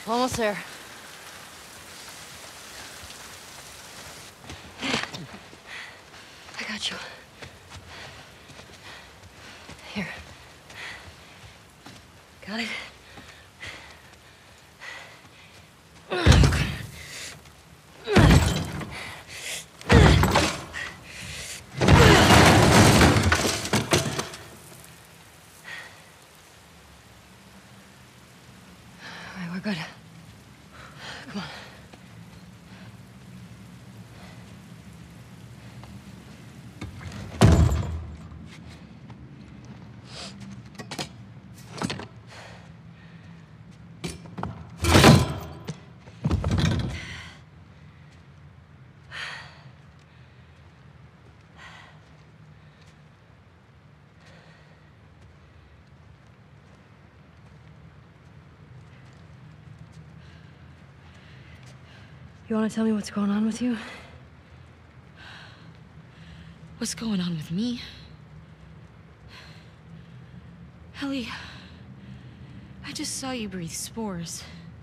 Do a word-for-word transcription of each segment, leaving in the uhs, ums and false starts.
Almost there. I got you. Here. Got it? We're good. Come on. You want to tell me what's going on with you? What's going on with me? Ellie, I just saw you breathe spores.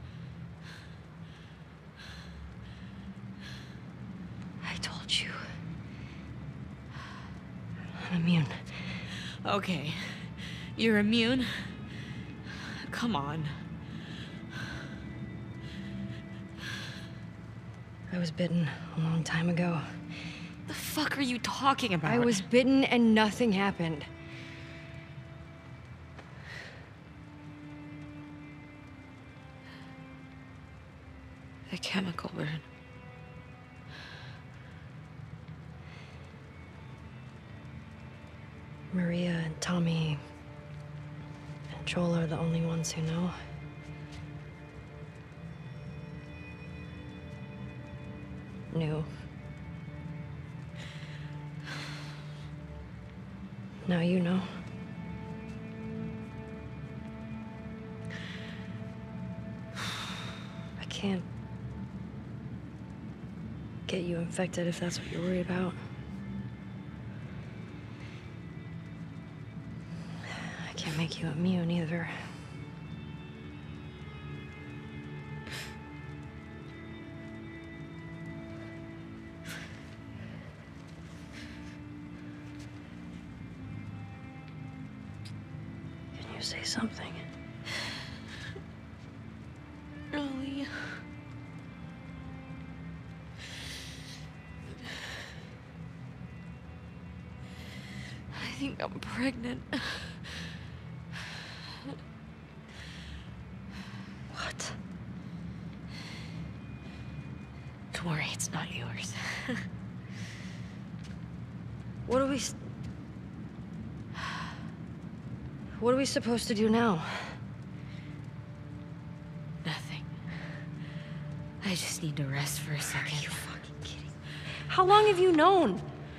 I told you. I'm immune. Okay, you're immune? Come on. I was bitten a long time ago. The fuck are you talking about? I was bitten and nothing happened. The chemical burn. Maria and Tommy and Joel are the only ones who know. Knew. Now you know. I can't get you infected if that's what you're worried about. I can't make you immune either. Say something. Ellie. I think I'm pregnant. What? Don't worry, it's not yours. What are we... What are we supposed to do now? Nothing. I just need to rest for a second. Are you fucking kidding? How long have you known?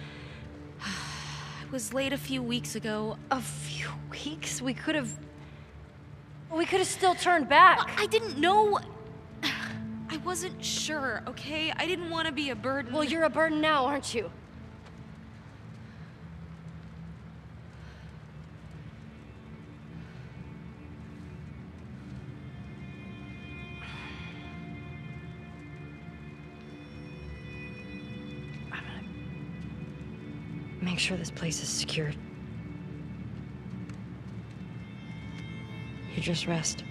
I was late a few weeks ago. A few weeks? We could have... We could have still turned back. I didn't know... I wasn't sure, okay? I didn't want to be a burden. Well, you're a burden now, aren't you? Make sure this place is secured. You just rest.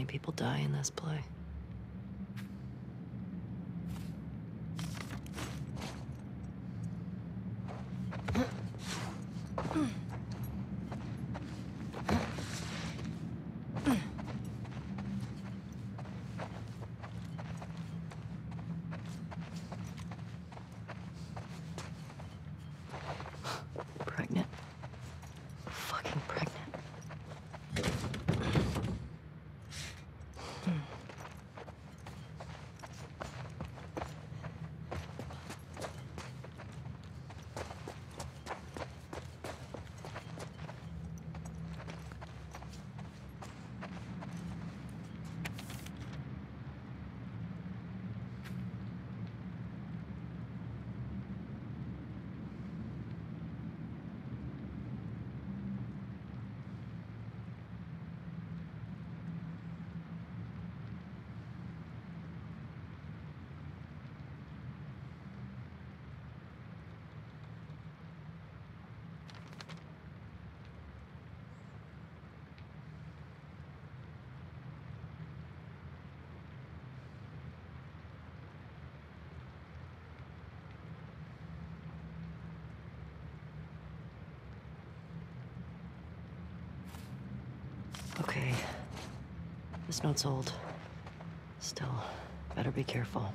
people die in this play. Pregnant? Fucking pregnant. Okay. This note's old. Still, better be careful.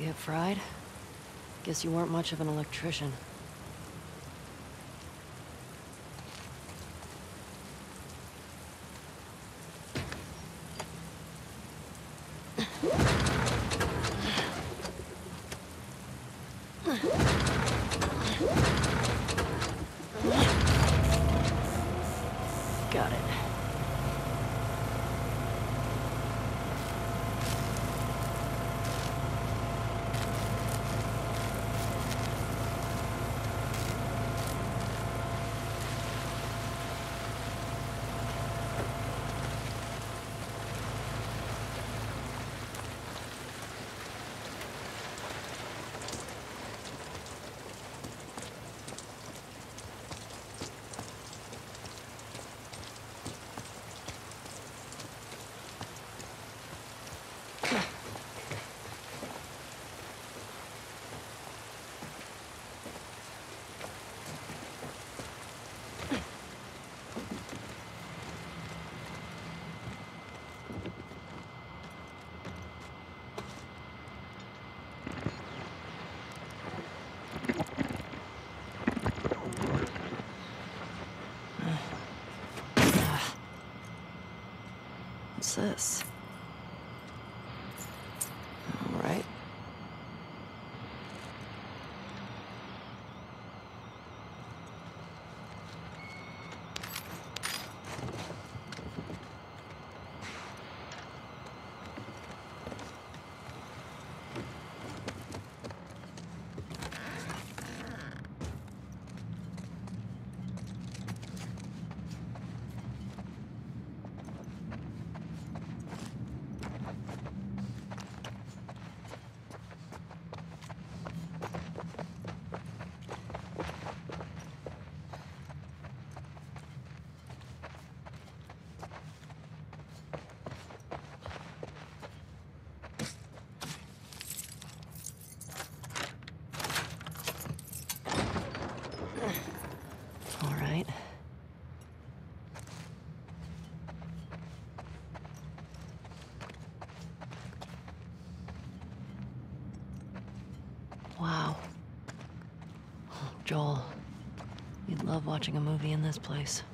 get fried? Guess you weren't much of an electrician. Got it. What's this? All right. All right. Wow. Joel, you'd love watching a movie in this place.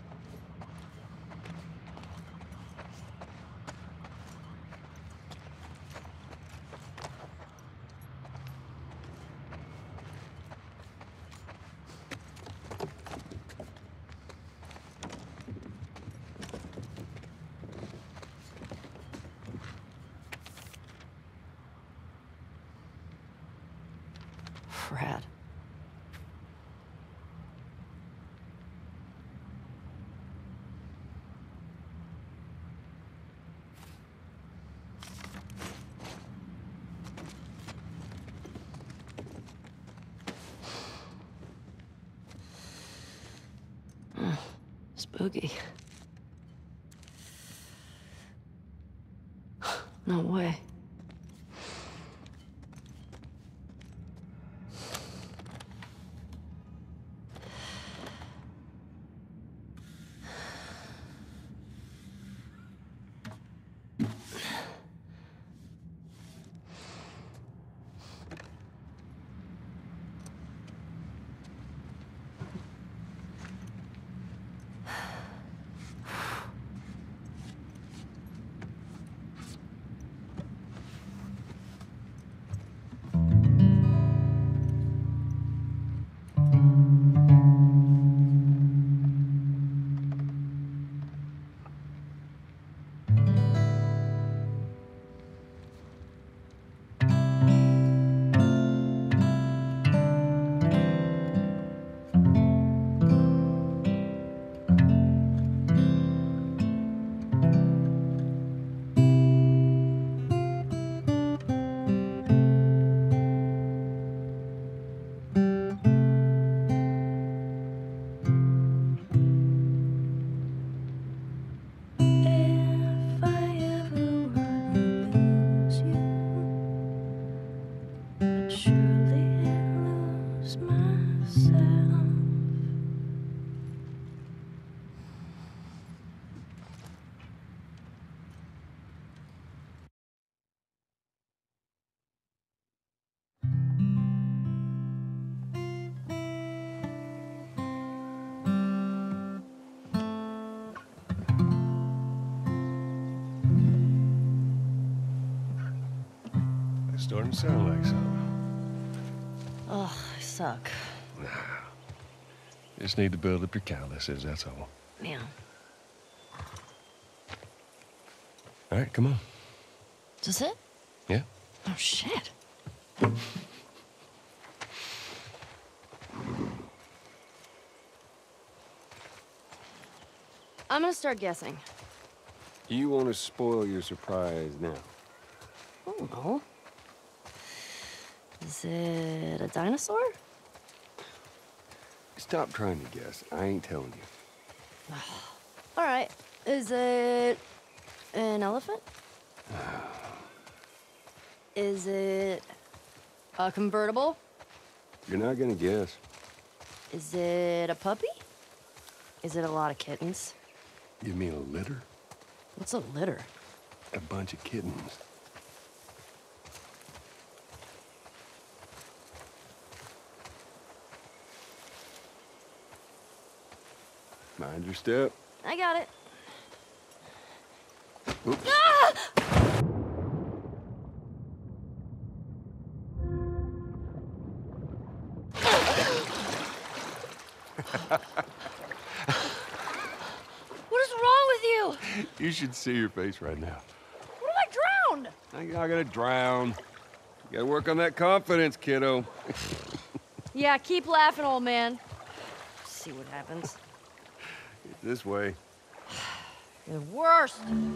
Rat. Hmm. Spooky. No way. If I ever were to lose you, I'd surely lose myself. starting to sound like something. Ugh, I suck. Nah. Just need to build up your calluses, that's all. Yeah. All right, come on. Is this it? Yeah. Oh, shit. I'm gonna start guessing. You want to spoil your surprise now? I don't know. Is it a dinosaur? Stop trying to guess. I ain't telling you. All right. Is it an elephant? Is it a convertible? You're not gonna guess. Is it a puppy? Is it a lot of kittens? You mean a litter? What's a litter? A bunch of kittens. Mind your step. I got it. Oops. Ah! What is wrong with you? You should see your face right now. What if I drowned? I'm not gonna drown. You gotta work on that confidence, kiddo. Yeah, keep laughing, old man. See what happens. This way. You're the worst.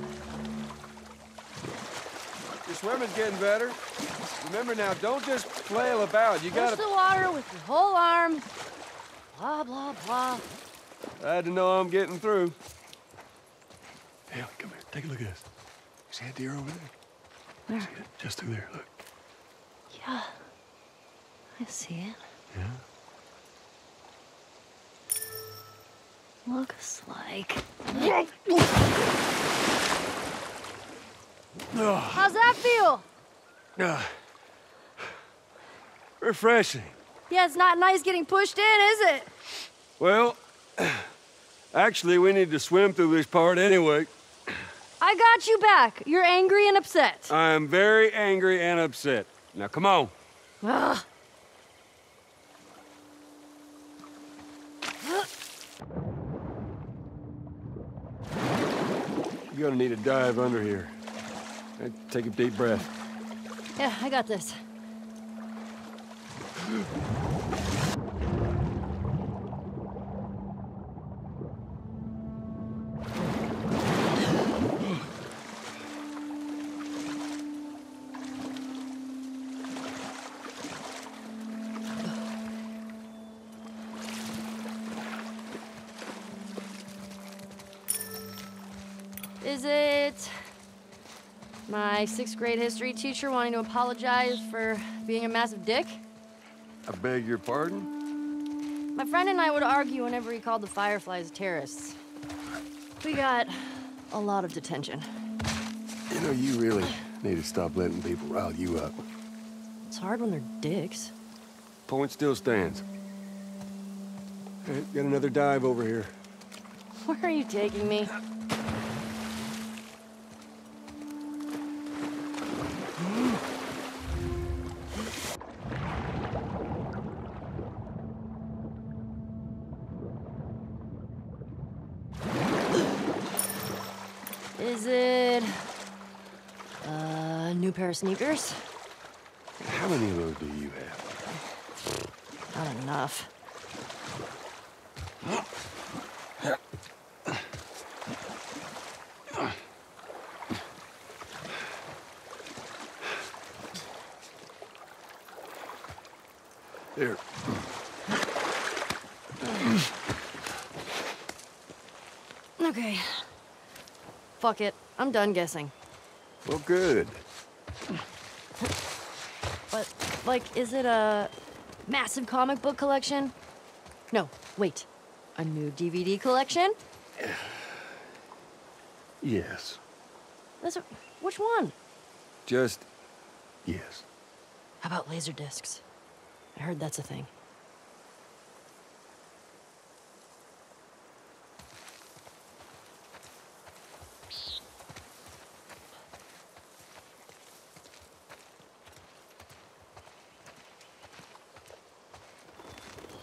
Your swimming's getting better. Remember now, don't just flail about. You Push gotta... the water with your whole arm. Blah, blah, blah. Glad to know I'm getting through. Hey, come here. Take a look at this. You see that deer over there? Where? See it? Just through there, look. Yeah, I see it. Yeah? Looks like... Oh, How's that feel? ah. Refreshing. Yeah, it's not nice getting pushed in, is it? Well, actually, we need to swim through this part anyway. I got you back. You're angry and upset. I'm very angry and upset. Now, come on. Ugh. You're gonna need a dive under here. Right, take a deep breath. Yeah, I got this. Is it my sixth grade history teacher wanting to apologize for being a massive dick? I beg your pardon? My friend and I would argue whenever he called the Fireflies terrorists. We got a lot of detention. You know, you really need to stop letting people rile you up. It's hard when they're dicks. Point still stands. All right, got another dive over here. Where are you taking me? Is it a new pair of sneakers? How many of those do you have? Not enough. There. Okay. Fuck it. I'm done guessing. Well, good. But, like, is it a massive comic book collection? No, wait. A new D V D collection? Yes. That's a, which one? Just yes. How about laser discs? I heard that's a thing.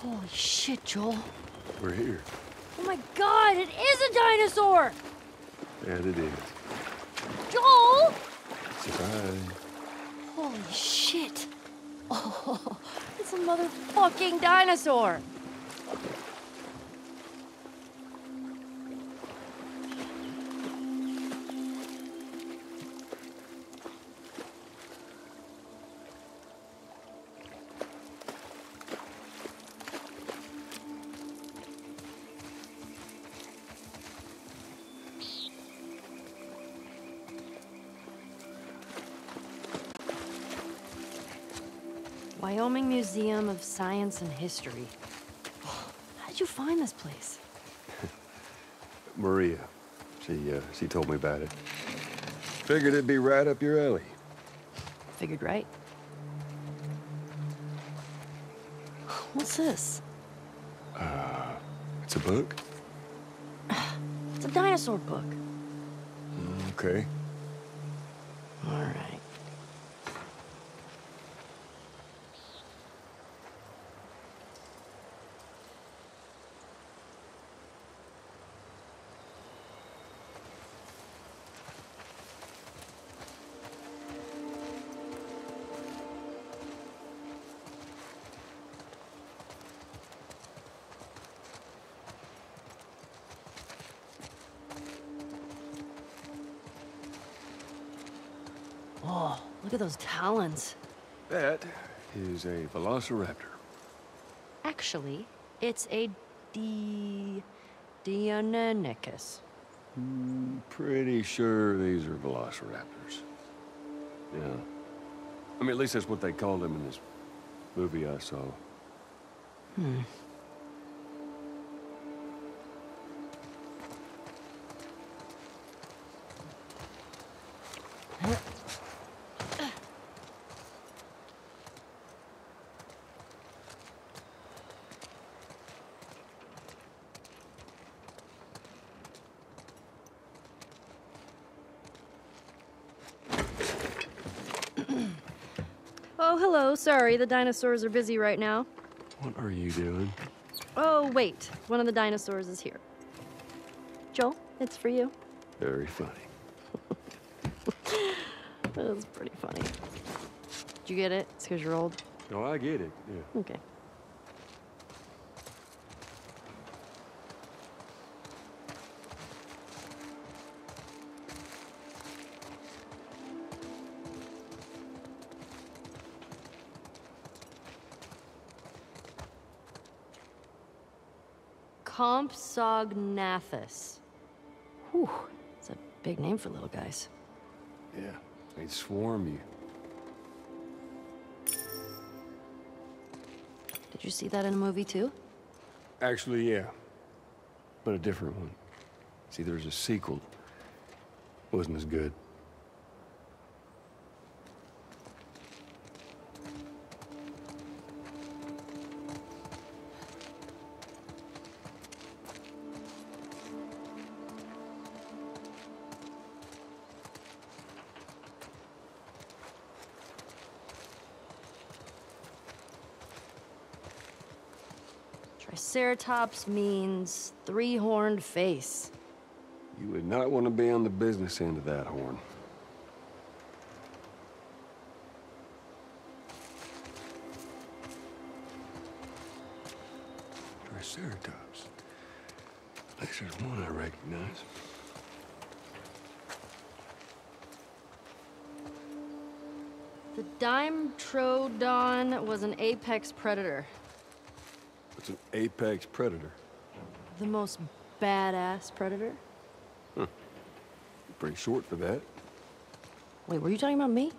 Holy shit, Joel. We're here. Oh my god, it is a dinosaur! And it is. Joel! Surprise. Holy shit. Oh, it's a motherfucking dinosaur. Wyoming Museum of Science and History. How did you find this place? Maria. She, uh, she told me about it. Figured it'd be right up your alley. Figured right. What's this? Uh, it's a book? It's a dinosaur book. Okay. All right. Oh, look at those talons. That is a velociraptor. Actually, it's a D... Deinonychus. Mm, pretty sure these are velociraptors. Yeah. I mean, at least that's what they called them in this movie I saw. Hmm. Oh, hello. Sorry, the dinosaurs are busy right now. What are you doing? Oh, wait. One of the dinosaurs is here. Joel, it's for you. Very funny. That was pretty funny. Did you get it? It's because you're old? Oh, I get it. Yeah. Okay. Compsognathus. Whew, it's a big name for little guys. Yeah. They'd swarm you. Did you see that in a movie too? Actually, yeah. But a different one. See, there's a sequel. Wasn't as good. Triceratops means three-horned face. You would not want to be on the business end of that horn. Triceratops. At least there's one I recognize. The Dimetrodon was an apex predator. It's an apex predator. The most badass predator. Huh. Pretty short for that. Wait, were you talking about me?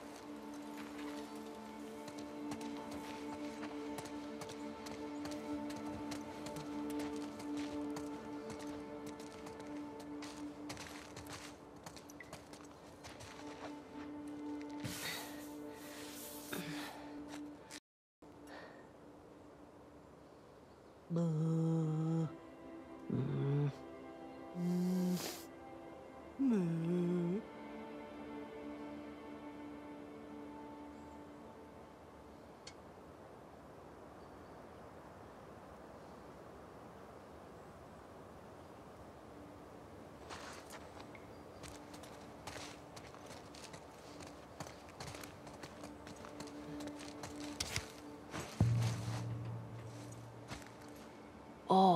Mm. Mm. Mm. Mm.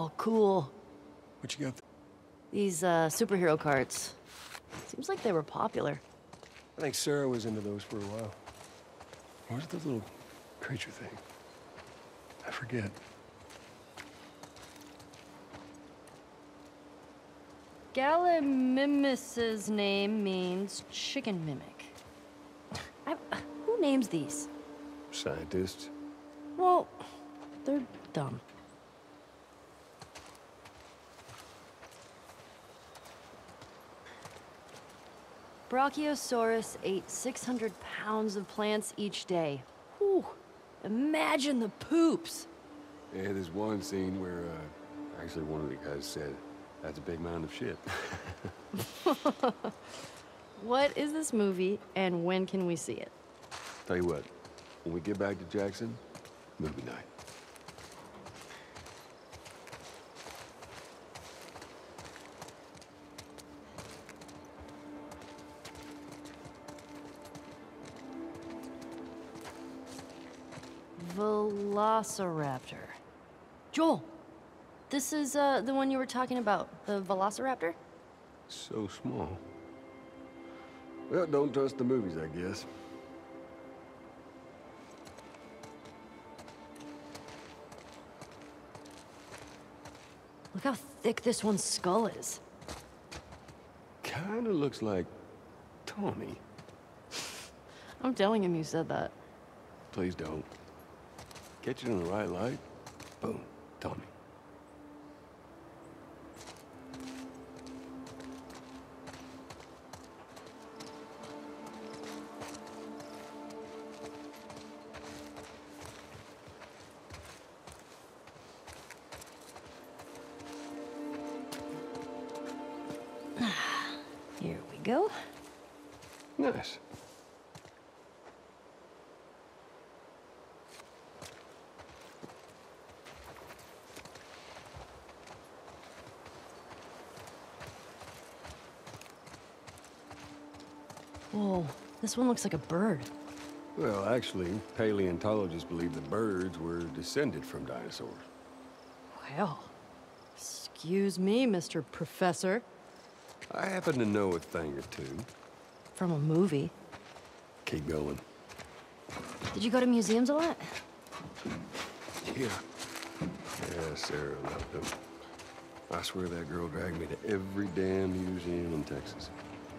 Oh, cool. What you got? These uh, superhero cards. Seems like they were popular. I think Sarah was into those for a while. What was the little creature thing? I forget. Gallimimus's name means chicken mimic. I, who names these? Scientists. Well, they're dumb. Brachiosaurus ate six hundred pounds of plants each day. Whew. Imagine the poops. Yeah, there's one scene where, uh, actually one of the guys said, that's a big mound of shit. What is this movie, and when can we see it? Tell you what, when we get back to Jackson, movie night. Velociraptor. Joel, this is uh, the one you were talking about, the Velociraptor? So small. Well, don't trust the movies, I guess. Look how thick this one's skull is. Kinda looks like Tommy. I'm telling him you said that. Please don't. Catch it in the right light. Boom. Tommy. Here we go. Nice. Whoa, this one looks like a bird. Well, actually, paleontologists believe the birds were descended from dinosaurs. Well, excuse me, Mister Professor. I happen to know a thing or two. From a movie. Keep going. Did you go to museums a lot? Yeah. Yeah, Sarah loved them. I swear that girl dragged me to every damn museum in Texas.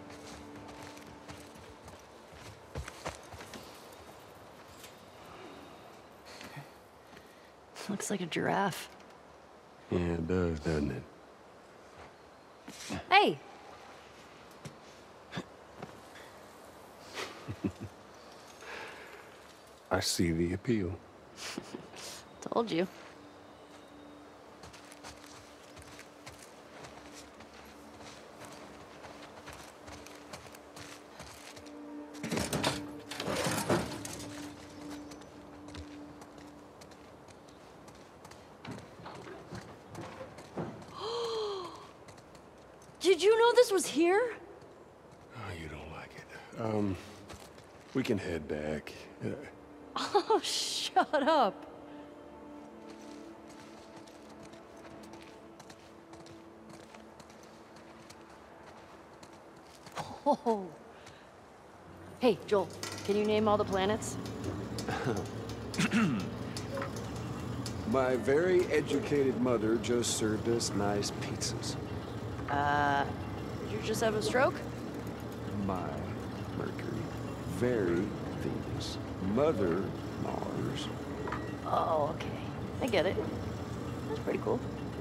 Looks like a giraffe. Yeah, it does, doesn't it? Hey! I see the appeal. Told you. Did you know this was here? Oh, you don't like it. Um, we can head back. Uh, Oh, shut up. Oh. Hey, Joel, can you name all the planets? My very educated mother just served us nice pizzas. Uh, did you just have a stroke? My Mercury, very Venus, Mother Mars. Oh, okay. I get it. That's pretty cool.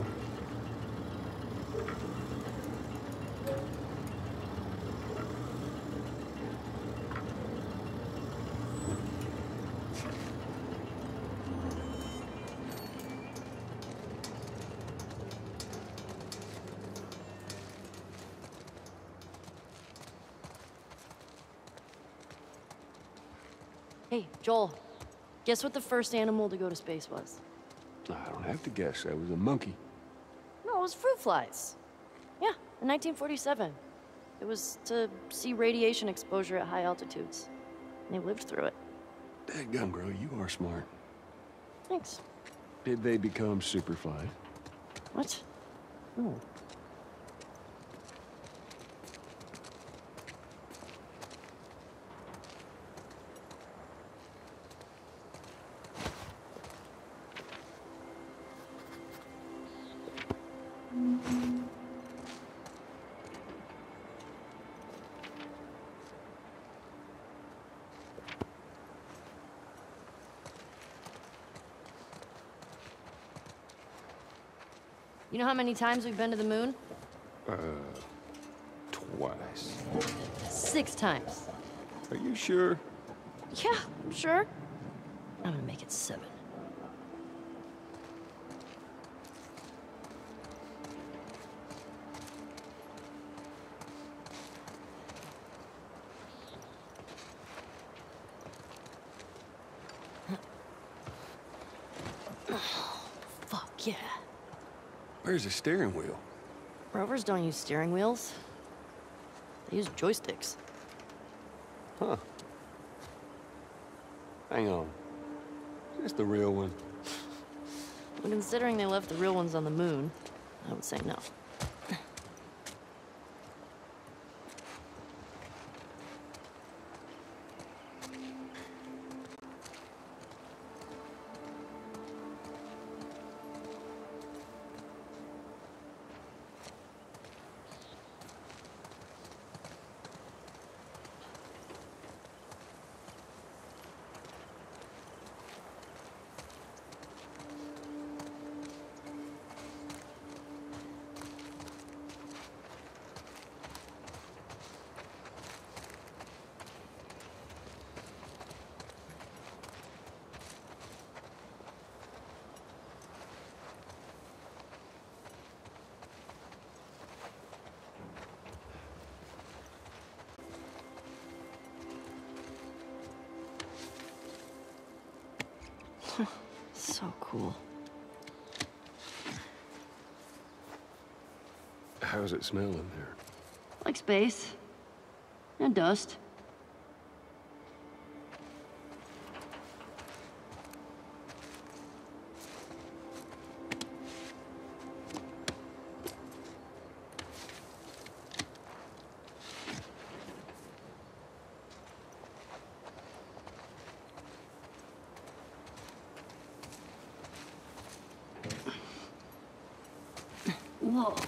Hey, Joel, guess what the first animal to go to space was? I don't have to guess. That was a monkey. No, it was fruit flies. Yeah, in nineteen forty-seven. It was to see radiation exposure at high altitudes. And they lived through it. Dadgum, girl, you are smart. Thanks. Did they become super flies? What? No. You know how many times we've been to the moon? Uh, twice. Six times. Are you sure? Yeah, I'm sure. I'm gonna make it seven. Oh, fuck yeah. Where's the steering wheel? Rovers don't use steering wheels. They use joysticks. Huh. Hang on. Is this the real one? Well, considering they left the real ones on the moon, I would say no. So cool. How's it smell in there? Like space. And dust. Whoa.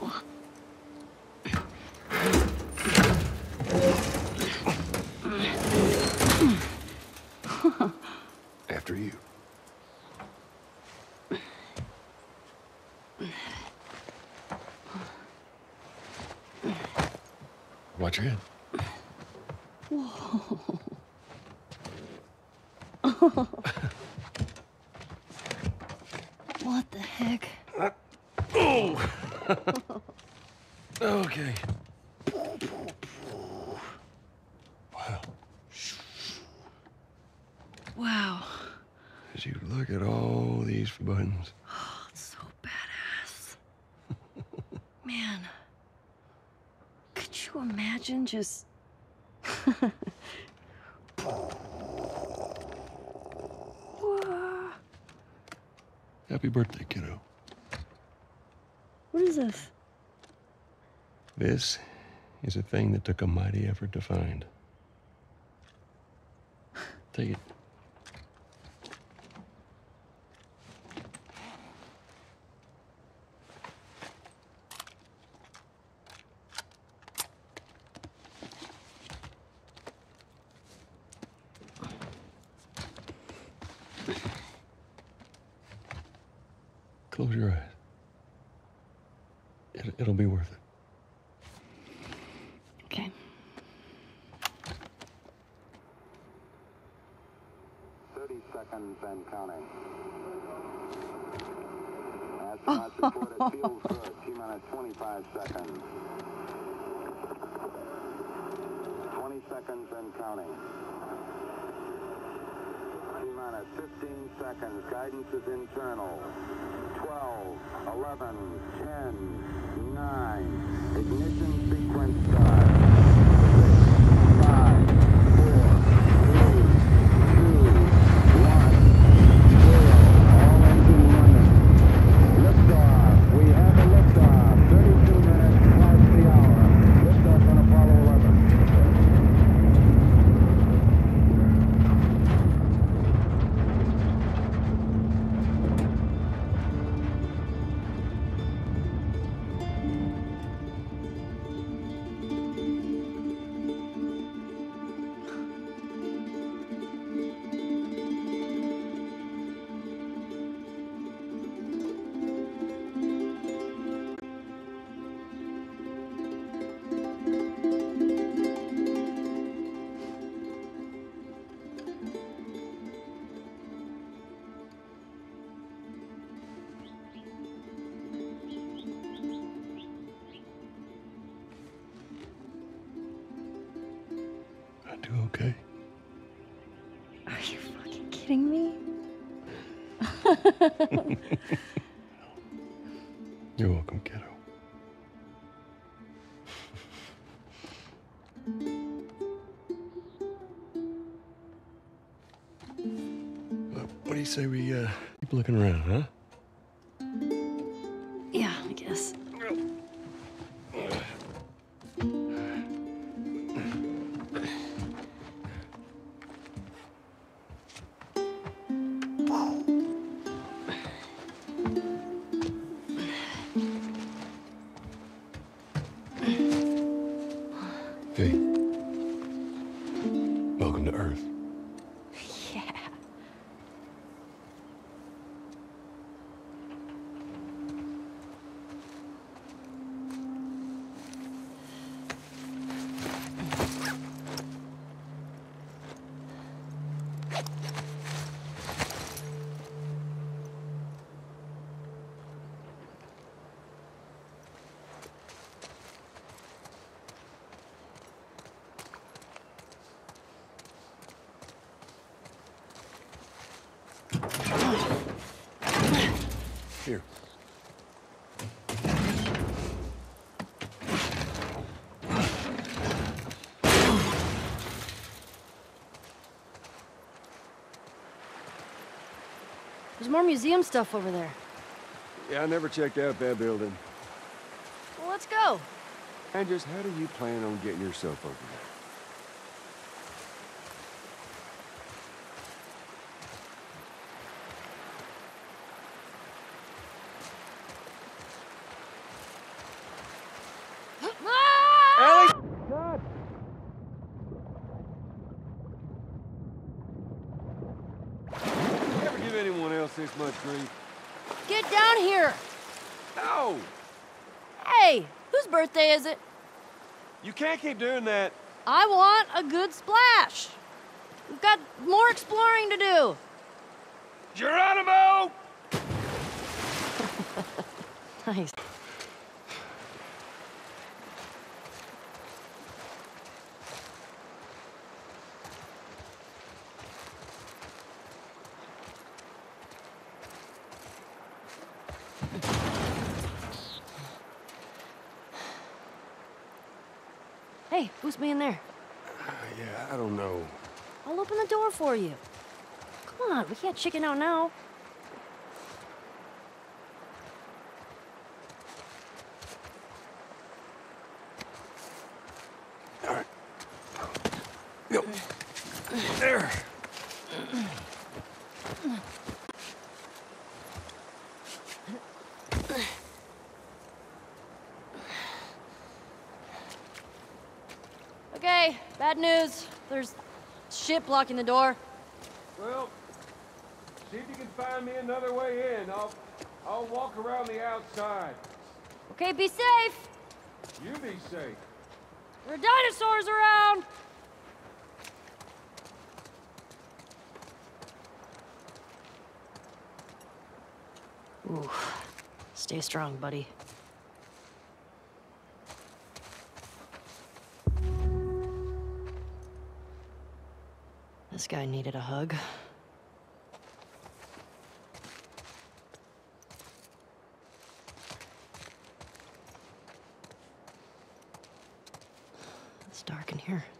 After you. Watch your head. Whoa. What the heck? Oh! Okay. Wow. Wow. As you look at all these buttons. Oh, it's so badass. Man. Could you imagine just... Happy birthday, kiddo. What is this? This is a thing that took a mighty effort to find. Take it. Close your eyes. It, it'll be worth it. Okay. thirty seconds and counting. Astronauts report it feels good. T minus twenty-five seconds. twenty seconds and counting. T minus fifteen seconds. Guidance is internal. twelve, eleven, ten, nine. Ignition sequence start. five, four, three, two, one, zero. All engine running. Liftoff. We have a You're welcome, kiddo. Well, what do you say we uh, keep looking around, huh? Yeah, I guess. Hey. Welcome to Earth. Yeah. Here. There's more museum stuff over there. Yeah, I never checked out that building. Well, let's go. And just how do you plan on getting yourself over there? Ah! God! You ever give anyone else this much grief? Get down here! No! Hey, whose birthday is it? You can't keep doing that. I want a good splash. We've got more exploring to do. Geronimo! Nice. Hey, who's being there? Uh, yeah, I don't know. I'll open the door for you. Come on, we can't chicken out now. All right. Go. There. Okay, bad news. There's shit blocking the door. Well, see if you can find me another way in. I'll, I'll walk around the outside. Okay, be safe. You be safe. There are dinosaurs around. Ooh, stay strong, buddy. This guy needed a hug. It's dark in here.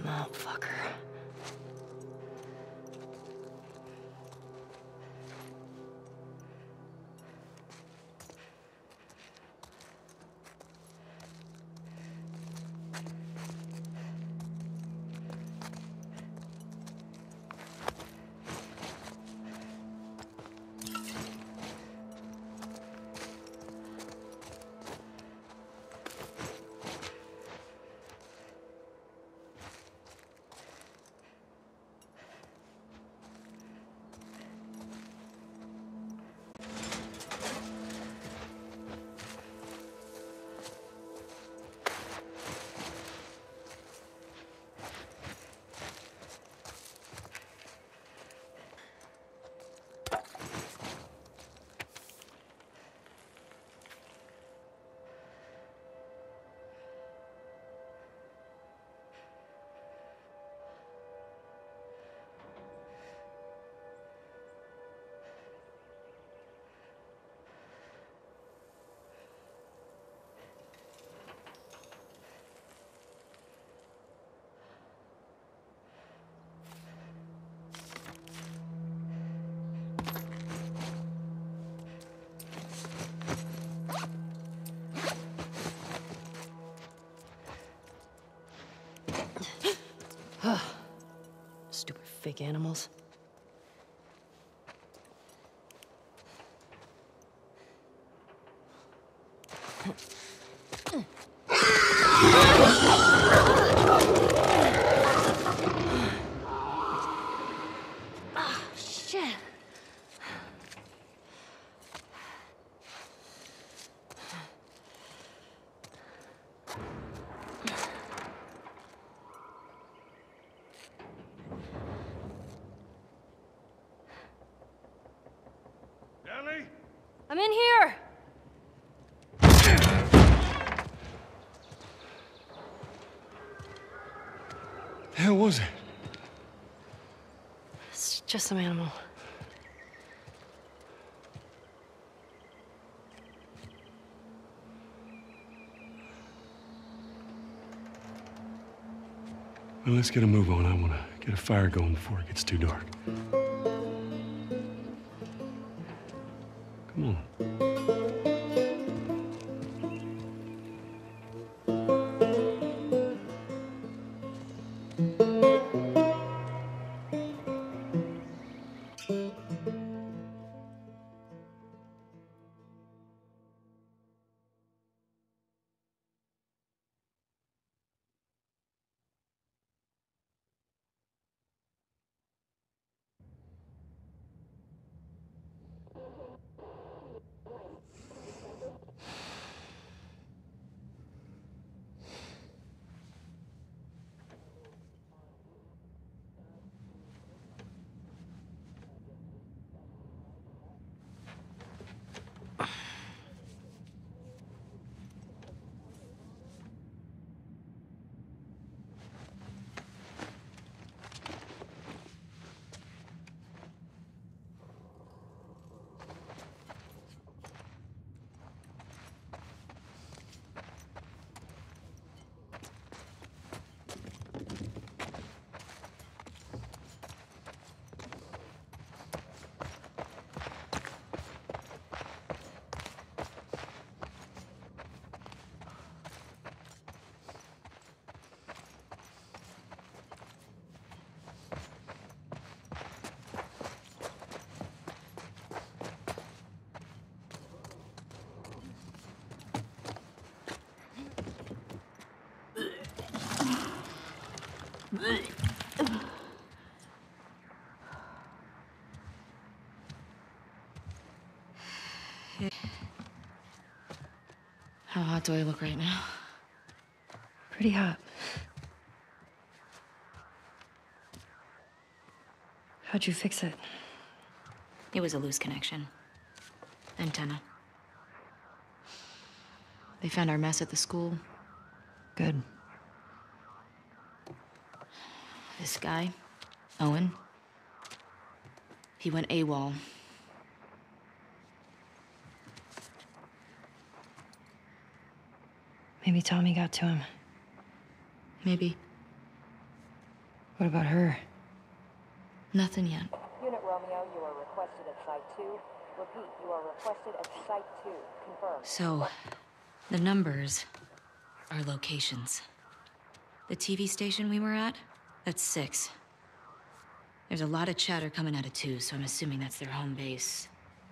Come out, fucker. Stupid fake animals. Ah, shit. Ellie? I'm in here! The hell was it? It's just some animal. Well, let's get a move on. I want to get a fire going before it gets too dark. Come on. How hot do I look right now? Pretty hot. How'd you fix it? It was a loose connection. Antenna. They found our mess at the school. Good. This guy, Owen, he went AWOL. Maybe Tommy got to him. Maybe. What about her? Nothing yet. Unit Romeo, you are requested at Site two. Repeat, you are requested at Site two. Confirm. So, the numbers are locations. The T V station we were at, that's six. There's a lot of chatter coming out of two, so I'm assuming that's their home base.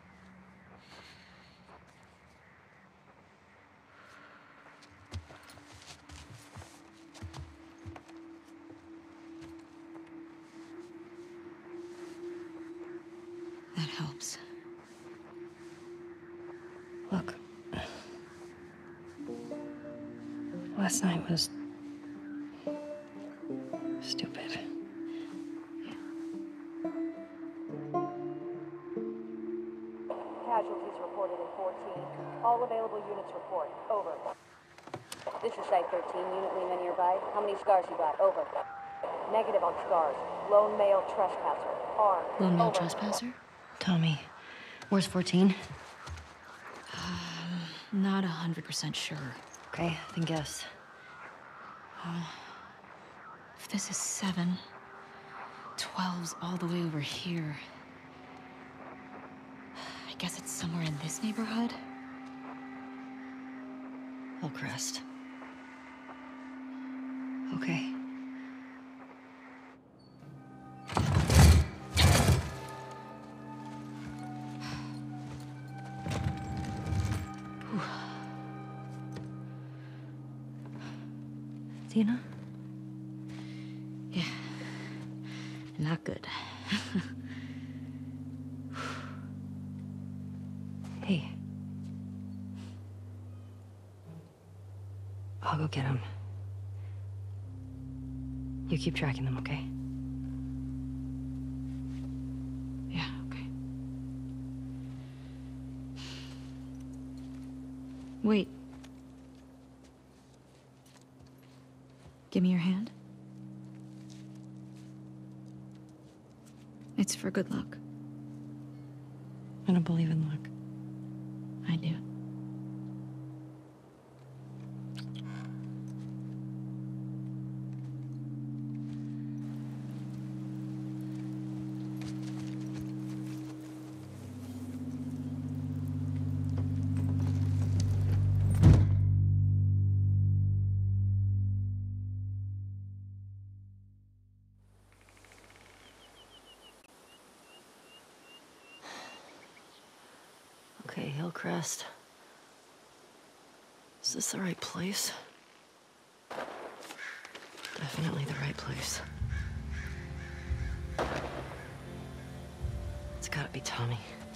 That helps. Look. Last night was... stupid. Casualties reported in fourteen. All available units report. Over. This is Site thirteen. Unit Lima nearby. How many scars you got? Over. Negative on scars. Lone male trespasser. Armed. Lone male Over. trespasser? Tommy, where's fourteen? Um, not a hundred percent sure. Okay, then guess. If this is seven, twelve's all the way over here. I guess it's somewhere in this neighborhood? Hillcrest. Okay. Tina? Yeah. Not good. Hey. I'll go get him. You keep tracking them, okay? Yeah, okay. Wait. Give me your hand. It's for good luck. I don't believe in luck. I do. Okay, Hillcrest. Is this the right place? Definitely the right place. It's gotta be Tommy.